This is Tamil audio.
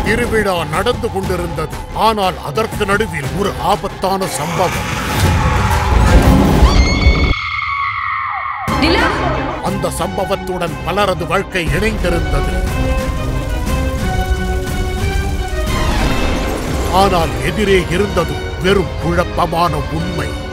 திருவிழா நடந்து கொண்டிருந்தது. ஆனால் அதற்கு நடுவில் ஒரு ஆபத்தான சம்பவம். அந்த சம்பவத்துடன் பலரது வாழ்க்கை இணைந்திருந்தது. ஆனால் எதிரே இருந்தது வெறும் குழப்பமான உண்மை.